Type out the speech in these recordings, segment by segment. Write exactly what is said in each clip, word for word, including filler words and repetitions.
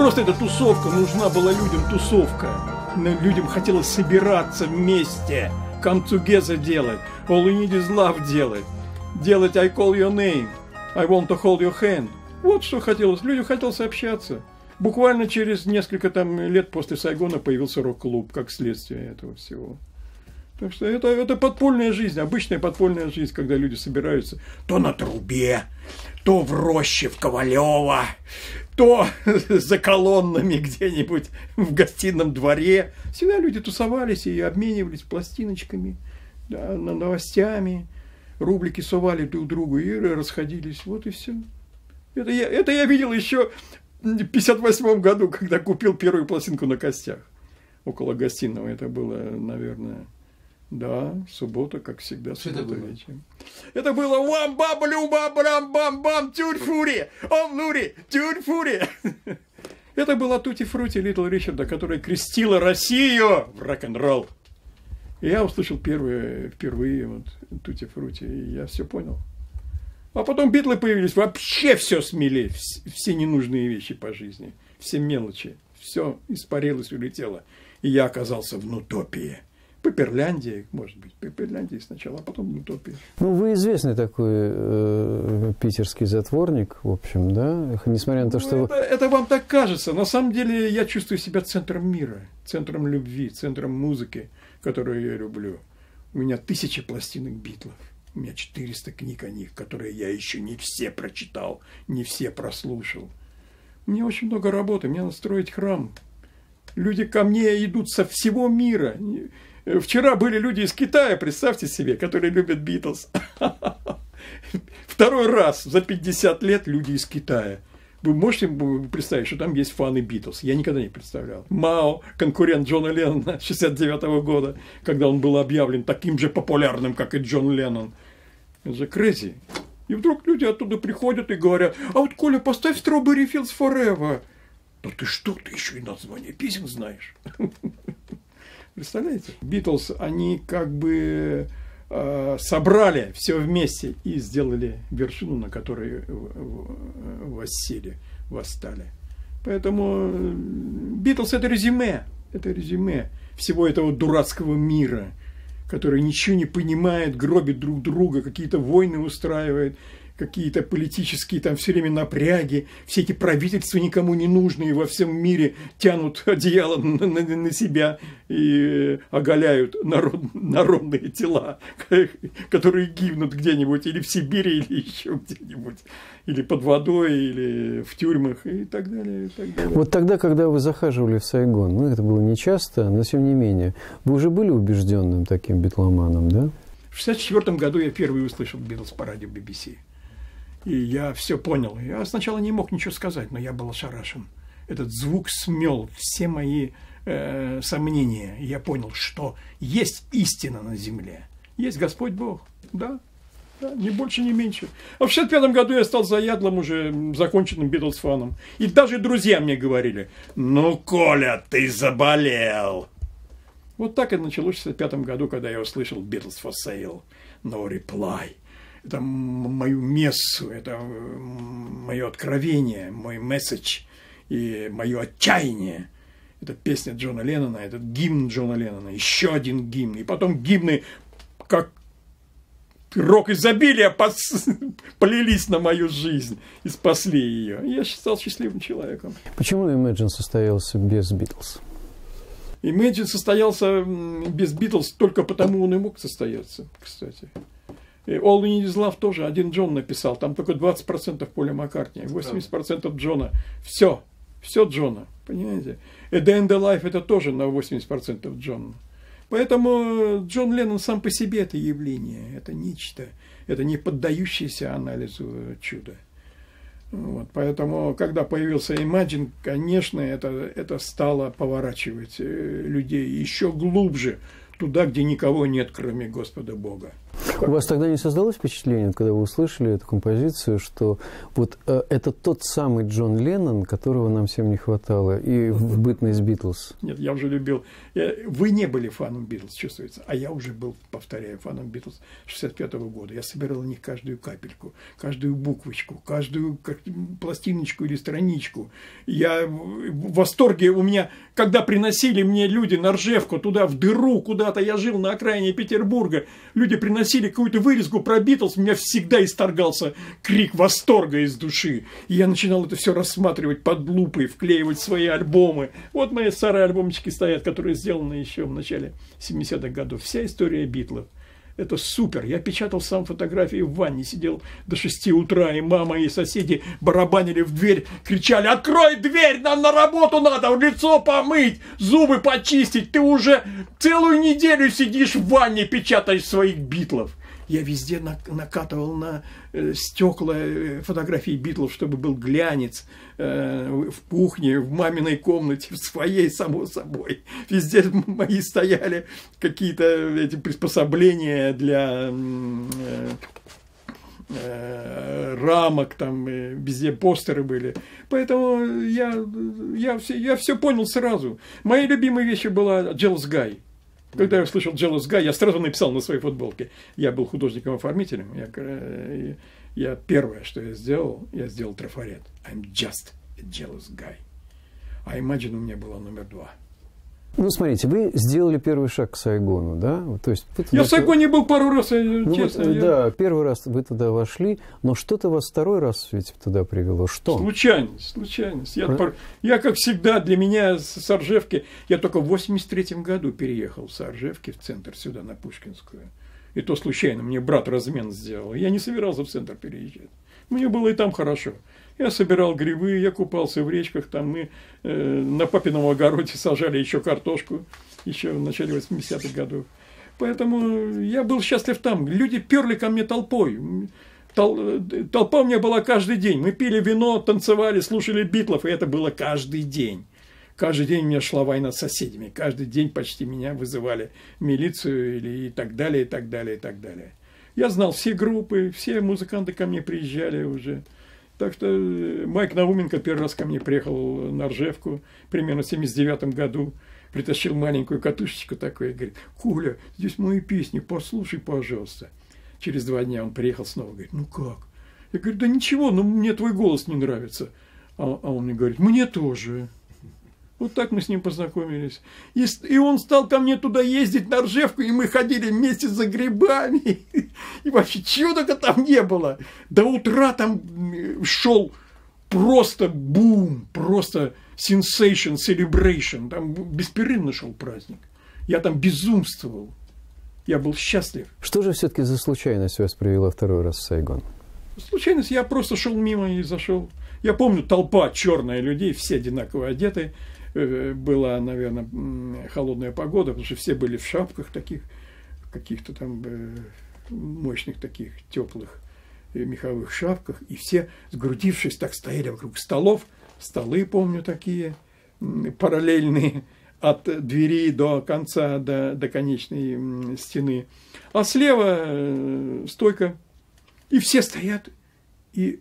просто эта тусовка, нужна была людям тусовка. Людям хотелось собираться вместе, come together делать, all you need is love делать, делать I call your name, I want to hold your hand. Вот что хотелось, людям хотелось общаться. Буквально через несколько там лет после Сайгона появился рок-клуб, как следствие этого всего. Так что это, это подпольная жизнь, обычная подпольная жизнь, когда люди собираются то на трубе, то в роще в Ковалево, то за колоннами где-нибудь в гостином дворе. Всегда люди тусовались и обменивались пластиночками, да, новостями, рублики сували друг другу и расходились. Вот и все. Это я, это я видел еще в пятьдесят восьмом году, когда купил первую пластинку на Костях. Около гостиного. Это было, наверное... Да, суббота, как всегда, суббота вечером. Это было «Уам бам блю бам брам бам бам тюрь фури, он лури, тюрь фури». Это была Тути Фрути Литл Ричарда, которая крестила Россию в рок-н-ролл. И я услышал первые, впервые вот Тути Фрути, и я все понял. А потом Битлы появились, вообще все смели, все ненужные вещи по жизни, все мелочи, все испарилось, улетело. И я оказался в Нутопии. Пепперляндии, может быть, Пепперляндии сначала, а потом Утопии. Ну, вы известный такой э, питерский затворник, в общем, да? Несмотря на то, что... Ну, это, это вам так кажется. На самом деле я чувствую себя центром мира, центром любви, центром музыки, которую я люблю. У меня тысячи пластинок Битлов, у меня четыреста книг о них, которые я еще не все прочитал, не все прослушал. Мне очень много работы, мне надо строить храм. Люди ко мне идут со всего мира. Вчера были люди из Китая, представьте себе, которые любят Битлз. Второй раз за пятьдесят лет люди из Китая. Вы можете представить, что там есть фаны Битлз? Я никогда не представлял. Мао, конкурент Джона Леннона шестьдесят девятого года, когда он был объявлен таким же популярным, как и Джон Леннон. Это же crazy. И вдруг люди оттуда приходят и говорят: а вот, Коля, поставь Strawberry Fields Forever. Да ты что, ты еще и название песен знаешь. Представляете? Битлз, они как бы э, собрали все вместе и сделали вершину, на которой воссели, восстали. Поэтому Битлз — это резюме, это резюме всего этого дурацкого мира, который ничего не понимает, гробит друг друга, какие-то войны устраивает, какие-то политические там все время напряги, все эти правительства никому не нужные во всем мире тянут одеяло на, на, на себя и оголяют народ, народные тела, которые гибнут где-нибудь или в Сибири, или еще где-нибудь, или под водой, или в тюрьмах и так далее, и так далее. Вот тогда, когда вы захаживали в Сайгон, ну это было не часто, но тем не менее, вы уже были убежденным таким битломаном, да? В шестьдесят четвёртом году я первый услышал Битлз по радио би би си. И я все понял. Я сначала не мог ничего сказать, но я был ошарашен. Этот звук смел все мои э, сомнения. И я понял, что есть истина на земле. Есть Господь Бог. Да, да, ни больше, ни меньше. А в шестьдесят пятом году я стал заядлым уже законченным Битлз-фаном. И даже друзья мне говорили: ну, Коля, ты заболел. Вот так и началось в шестьдесят пятом году, когда я услышал Beatles for Sale, No Reply. Это мою мессу, это мое откровение, мой месседж и мое отчаяние. Это песня Джона Леннона, этот гимн Джона Леннона, еще один гимн. И потом гимны, как рок изобилия, пос... полились на мою жизнь и спасли ее. И я стал счастливым человеком. Почему Imagine состоялся без Битлз? Imagine состоялся без Битлз только потому он и мог состояться, кстати. All We Need Is Love тоже один Джон написал. Там только двадцать процентов Поля Маккартни, восемьдесят процентов Джона. Все. Все Джона. Понимаете? A Day in the Life это тоже на восемьдесят процентов Джона. Поэтому Джон Леннон сам по себе это явление. Это нечто. Это не поддающееся анализу чудо. Вот. Поэтому, когда появился Imagine, конечно, это, это стало поворачивать людей еще глубже туда, где никого нет, кроме Господа Бога. У вас тогда не создалось впечатление, когда вы услышали эту композицию, что вот э, это тот самый Джон Леннон, которого нам всем не хватало, и в бытность Битлз? Нет, я уже любил. Я, вы не были фаном Битлз, чувствуется, а я уже был, повторяю, фаном Битлз шестьдесят пятого года. Я собирал у них каждую капельку, каждую буквочку, каждую как, пластиночку или страничку. Я в восторге у меня, когда приносили мне люди на Ржевку, туда в дыру куда-то, я жил на окраине Петербурга, люди приносили какую-то вырезку про Битлз, у меня всегда исторгался крик восторга из души. И я начинал это все рассматривать под лупой, вклеивать в свои альбомы. Вот мои старые альбомчики стоят, которые сделаны еще в начале семидесятых годов. Вся история Битлов. Это супер. Я печатал сам фотографии в ванне, сидел до шести утра, и мама и соседи барабанили в дверь, кричали: «Открой дверь, нам на работу надо, лицо помыть, зубы почистить, ты уже целую неделю сидишь в ванне, печатаешь своих Битлов». Я везде накатывал на э, стекла э, фотографии Битлов, чтобы был глянец э, в кухне, в маминой комнате, в своей, само собой. Везде мои стояли какие-то эти приспособления для э, э, рамок, там э, везде постеры были. Поэтому я, я, все, я все понял сразу. Моей любимой вещью была «Jealous Guy». Когда я услышал «Jealous Guy», я сразу написал на своей футболке. Я был художником-оформителем. Я, я первое, что я сделал, я сделал трафарет. I'm just a jealous guy. А Imagine у меня была номер два. Ну, смотрите, вы сделали первый шаг к Сайгону, да? То есть вы я в Сайгоне был пару раз, ну, честно. Вот, я... Да, первый раз вы туда вошли, но что-то вас второй раз ведь туда привело. Что? Случайность, случайность. Я, а? я, как всегда, для меня с Ржевки, я только в восемьдесят третьем году переехал с Ржевки в центр, сюда, на Пушкинскую. И то случайно, мне брат размен сделал. Я не собирался в центр переезжать. Мне было и там хорошо. Я собирал грибы, я купался в речках, там мы э, на папином огороде сажали еще картошку, еще в начале восьмидесятых годов. Поэтому я был счастлив там. Люди перли ко мне толпой. Тол, толпа у меня была каждый день. Мы пили вино, танцевали, слушали Битлов, и это было каждый день. Каждый день у меня шла война с соседями. Каждый день почти меня вызывали в милицию или и так далее, и так далее, и так далее. Я знал все группы, все музыканты ко мне приезжали уже. Так что Майк Науменко первый раз ко мне приехал на Ржевку, примерно в семьдесят девятом году, притащил маленькую катушечку такую и говорит: «Коля, здесь мои песни, послушай, пожалуйста». Через два дня он приехал снова, говорит: «Ну как?» Я говорю: «Да ничего, но мне твой голос не нравится». А, а он мне говорит: «Мне тоже». Вот так мы с ним познакомились. И, и он стал ко мне туда ездить на Ржевку, и мы ходили вместе за грибами. И вообще чего только там не было. До утра там шел просто бум, просто sensation, celebration. Там беспрерывно шел праздник. Я там безумствовал. Я был счастлив. Что же все-таки за случайность вас привела второй раз в Сайгон? Случайность, я просто шел мимо и зашел. Я помню, толпа черная людей, все одинаково одеты. Была, наверное, холодная погода, потому что все были в шапках таких, каких-то там мощных таких теплых меховых шапках, и все, сгрудившись, так стояли вокруг столов. Столы, помню, такие параллельные от двери до конца, до, до конечной стены. А слева стойка, и все стоят и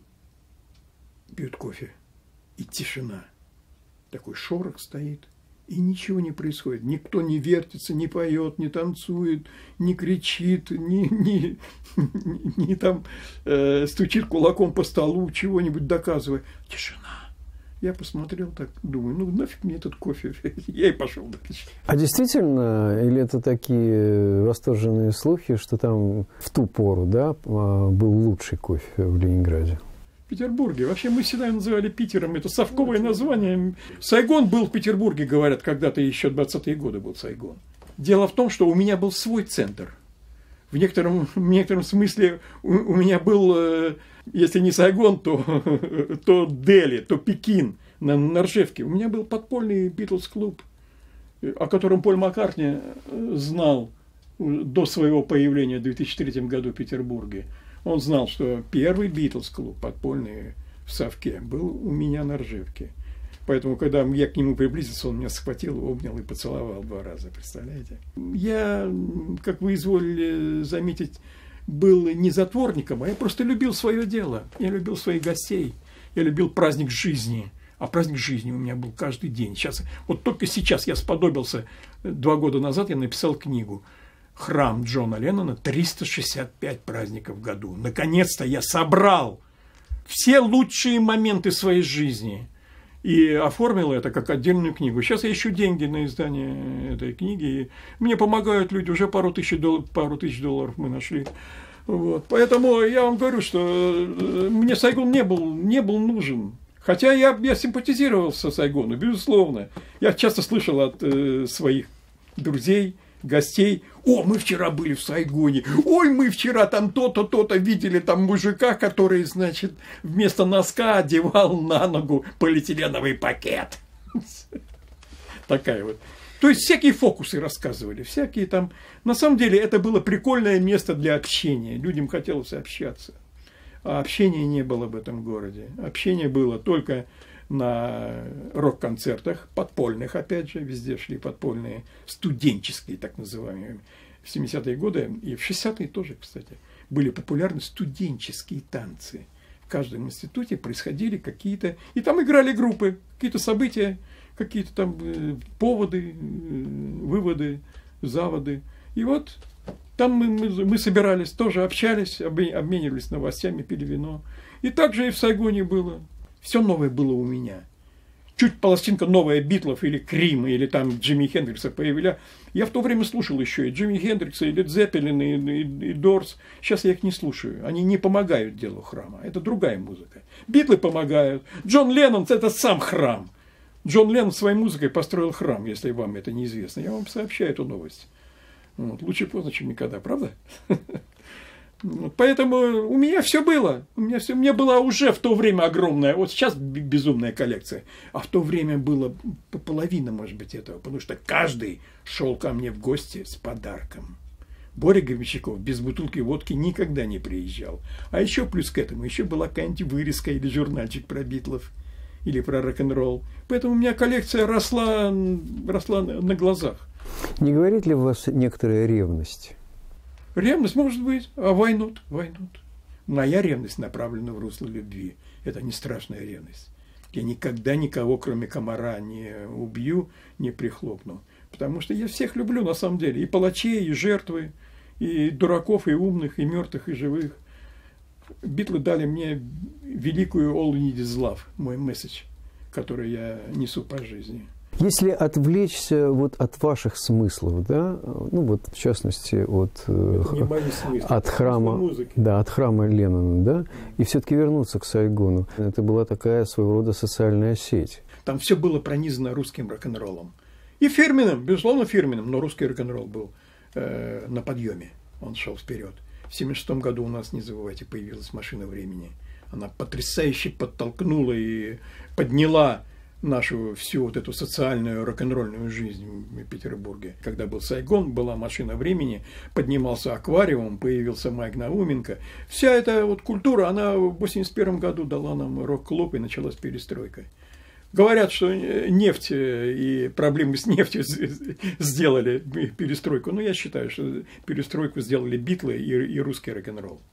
пьют кофе, и тишина. Такой шорох стоит, и ничего не происходит. Никто не вертится, не поет, не танцует, не кричит, не, не, не, не там э, стучит кулаком по столу, чего-нибудь доказывая. Тишина. Я посмотрел так, думаю, ну нафиг мне этот кофе. Я и пошел дальше. А действительно, или это такие восторженные слухи, что там в ту пору, да, был лучший кофе в Ленинграде? В Петербурге. Вообще мы всегда называли Питером. Это совковое название. Сайгон был в Петербурге, говорят, когда-то еще двадцатые годы был Сайгон. Дело в том, что у меня был свой центр. В некотором, в некотором смысле у, у меня был, если не Сайгон, то, то Дели, то Пекин на, на Ржевке. У меня был подпольный Битлз-клуб, о котором Поль Маккартни знал до своего появления в две тысячи третьем году в Петербурге. Он знал, что первый Битлз-клуб подпольный в Совке был у меня на Ржевке. Поэтому, когда я к нему приблизился, он меня схватил, обнял и поцеловал два раза. Представляете? Я, как вы изволили заметить, был не затворником, а я просто любил свое дело. Я любил своих гостей. Я любил праздник жизни. А праздник жизни у меня был каждый день. Сейчас, вот только сейчас я сподобился, два года назад я написал книгу «Храм Джона Леннона. триста шестьдесят пять праздников в году». Наконец-то я собрал все лучшие моменты своей жизни и оформил это как отдельную книгу. Сейчас я ищу деньги на издание этой книги. И мне помогают люди, уже пару тысяч долларов, пару тысяч долларов мы нашли. Вот. Поэтому я вам говорю, что мне Сайгон не был, не был нужен. Хотя я, я симпатизировал со Сайгону, безусловно. Я часто слышал от э, своих друзей, гостей: о, мы вчера были в Сайгоне, ой, мы вчера там то-то, то-то видели там мужика, который, значит, вместо носка одевал на ногу полиэтиленовый пакет. Такая вот. То есть всякие фокусы рассказывали, всякие там. На самом деле это было прикольное место для общения. Людям хотелось общаться. А общения не было в этом городе. Общение было только на рок-концертах, подпольных, опять же, везде шли подпольные, студенческие, так называемые. В семидесятые годы и в шестидесятые тоже, кстати, были популярны студенческие танцы. В каждом институте происходили какие-то... И там играли группы, какие-то события, какие-то там поводы, выводы, заводы. И вот там мы, мы, мы собирались, тоже общались, обменивались новостями, пили вино. И так же и в Сайгоне было. Все новое было у меня. Чуть пластинка новая Битлов или Крим, или там Джимми Хендрикса появилась. Я в то время слушал еще и Джимми Хендрикса, и Лед Зеппелин, и, и, и Дорс. Сейчас я их не слушаю. Они не помогают делу храма. Это другая музыка. Битлы помогают. Джон Леннон – это сам храм. Джон Леннон своей музыкой построил храм, если вам это неизвестно. Я вам сообщаю эту новость. Вот. Лучше поздно, чем никогда, правда? Поэтому у меня все было. У меня все, у меня была уже в то время огромная, вот сейчас безумная коллекция, а в то время было половина, может быть, этого, потому что каждый шел ко мне в гости с подарком. Боря Гребенщиков без бутылки водки никогда не приезжал. А еще плюс к этому еще была какая-нибудь вырезка или журнальчик про Битлов или про рок-н-ролл. Поэтому у меня коллекция росла, росла на глазах. Не говорит ли у вас некоторая ревность? Ревность может быть, а why not? Why not? Моя ревность направлена в русло любви. Это не страшная ревность. Я никогда никого, кроме комара, не убью, не прихлопну. Потому что я всех люблю на самом деле. И палачей, и жертвы, и дураков, и умных, и мертвых, и живых. Битлы дали мне великую all you need is love, мой месседж, который я несу по жизни. Если отвлечься вот от ваших смыслов, да, ну вот в частности от, от храма, да, от храма Леннона, да, и все-таки вернуться к Сайгону, это была такая своего рода социальная сеть. Там все было пронизано русским рок-н-роллом. И фирменным, безусловно, фирменным, но русский рок-н-ролл был э, на подъеме, он шел вперед. В семьдесят шестом году у нас, не забывайте, появилась «Машина времени». Она потрясающе подтолкнула и подняла нашу всю вот эту социальную рок-н-ролльную жизнь в Петербурге. Когда был Сайгон, была «Машина времени», поднимался «Аквариум», появился Майк Науменко. Вся эта вот культура, она в восемьдесят первом году дала нам рок-клуб, и началась перестройка. Говорят, что нефть и проблемы с нефтью сделали перестройку. Но я считаю, что перестройку сделали Битлы и, и русский рок-н-ролл.